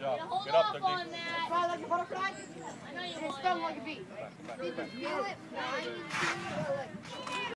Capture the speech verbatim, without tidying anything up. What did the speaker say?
job. Hold Get up off there, on Deke. that. Fly like a butterfly. I know you And it want stung it. like a bee. Back, back, Did back. you feel it?